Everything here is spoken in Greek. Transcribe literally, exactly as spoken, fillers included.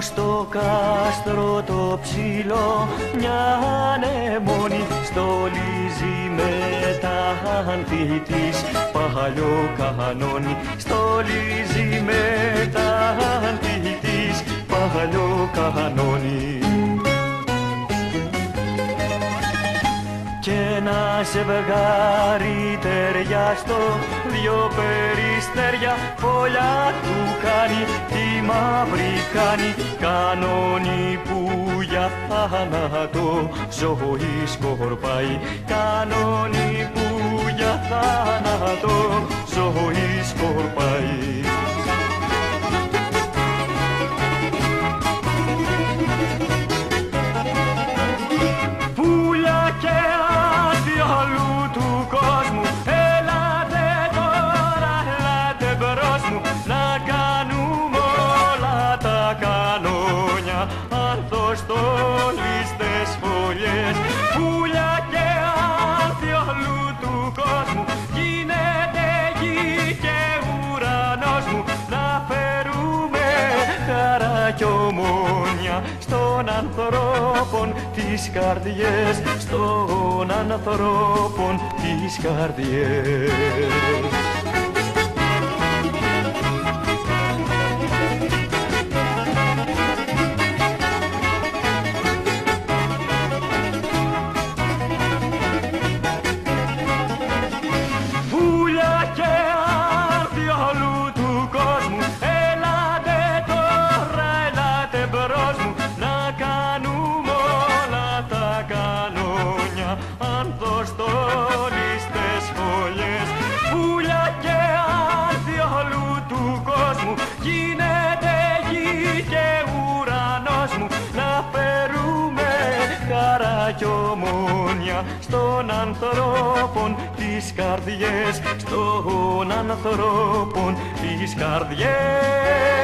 στο κάστρο το ψηλό μια ανεμόνη στολίζει με τα άνθη της παλιό κανόνι, στολίζει με τα άνθη της παλιό κανόνι. Κι ένα ζευγάρι ταιριάστο, δυο περιστέρια φωλιά του κάνει, τη μαύρη κάνει κανόνι που για θάνατο ζωή σκορπάει, κανόνι που για θάνατο ζωή σκορπάει. Ανθοστολίστες φωλιές, πουλιά και άνθη όλου του κόσμου, γίνεται γη και ουρανός μου, να φέρουμε χαρά κι ομόνια στον ανθρώπων τις καρδιές, στον ανθρώπων τις καρδιές. Ανθοστολίστες φωλιές, πουλιά και άνθη όλου του κόσμου, γίνεται γη και ουρανός μου, να φέρουμε χαρά κι ομόνια στον ανθρώπων τις καρδιές, στον ανθρώπων τις καρδιές.